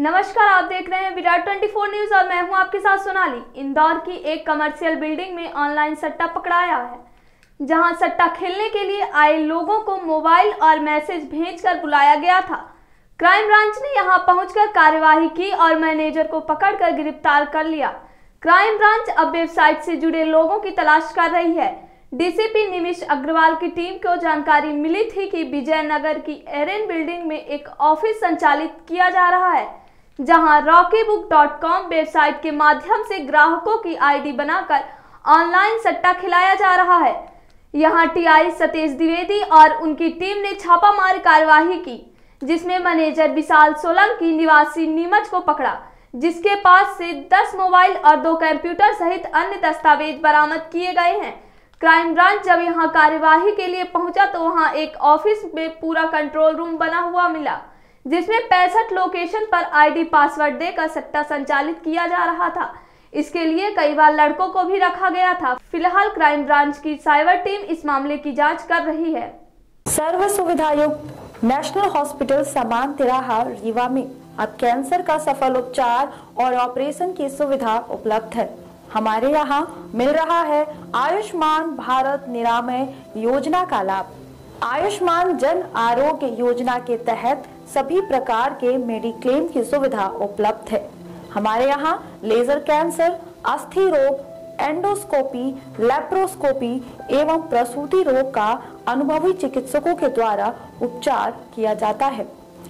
नमस्कार, आप देख रहे हैं विराट 24 न्यूज और मैं हूं आपके साथ सोनाली। इंदौर की एक कमर्शियल बिल्डिंग में ऑनलाइन सट्टा पकड़ाया है, जहां सट्टा खेलने के लिए आए लोगों को मोबाइल और मैसेज भेजकर बुलाया गया था। क्राइम ब्रांच ने यहां पहुंचकर कार्यवाही की और मैनेजर को पकड़कर गिरफ्तार कर लिया। क्राइम ब्रांच अब वेबसाइट से जुड़े लोगों की तलाश कर रही है। डीसीपी निमिष अग्रवाल की टीम को जानकारी मिली थी कि विजयनगर की एरेन बिल्डिंग में एक ऑफिस संचालित किया जा रहा है, जहां rockybook.com वेबसाइट के माध्यम से ग्राहकों की आईडी बनाकर ऑनलाइन सट्टा खिलाया जा रहा है। यहां टीआई सतीश द्विवेदी और उनकी टीम ने छापामार कार्यवाही की, जिसमें मैनेजर विशाल सोलंकी निवासी नीमच को पकड़ा, जिसके पास से 10 मोबाइल और 2 कंप्यूटर सहित अन्य दस्तावेज बरामद किए गए हैं। क्राइम ब्रांच जब यहां कार्यवाही के लिए पहुंचा तो वहां एक ऑफिस में पूरा कंट्रोल रूम बना हुआ मिला, जिसमें 65 लोकेशन पर आईडी पासवर्ड देकर सट्टा संचालित किया जा रहा था। इसके लिए कई बार लड़कों को भी रखा गया था। फिलहाल क्राइम ब्रांच की साइबर टीम इस मामले की जांच कर रही है। सर्व सुविधायुक्त नेशनल हॉस्पिटल समान तिराहा रीवा में अब कैंसर का सफल उपचार और ऑपरेशन की सुविधा उपलब्ध है। हमारे यहाँ मिल रहा है आयुष्मान भारत निरामय योजना का लाभ। आयुष्मान जन आरोग्य योजना के तहत सभी प्रकार के मेडिक्लेम की सुविधा उपलब्ध है। हमारे यहाँ लेजर कैंसर, अस्थि रोग, एंडोस्कोपी, लेप्रोस्कोपी एवं प्रसूति रोग का अनुभवी चिकित्सकों के द्वारा उपचार किया जाता है।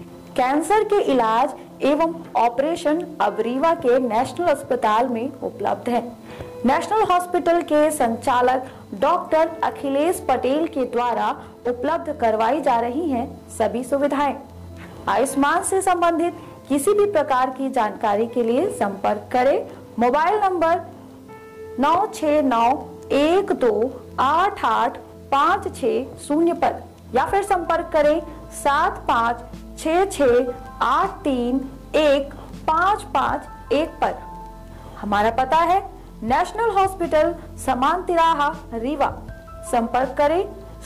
कैंसर के इलाज एवं ऑपरेशन अब रीवा के नेशनल अस्पताल में उपलब्ध है। नेशनल हॉस्पिटल के संचालक डॉक्टर अखिलेश पटेल के द्वारा उपलब्ध करवाई जा रही हैं सभी सुविधाएं। आयुष्मान से संबंधित किसी भी प्रकार की जानकारी के लिए संपर्क करें मोबाइल नंबर 9691288560 पर या फिर संपर्क करें 7566831551 पर। हमारा पता है नेशनल हॉस्पिटल समान तिराहा रीवा। संपर्क करें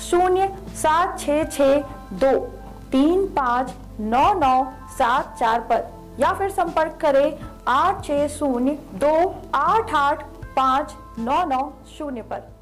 07662359974 पर या फिर संपर्क करें 8602885990 पर।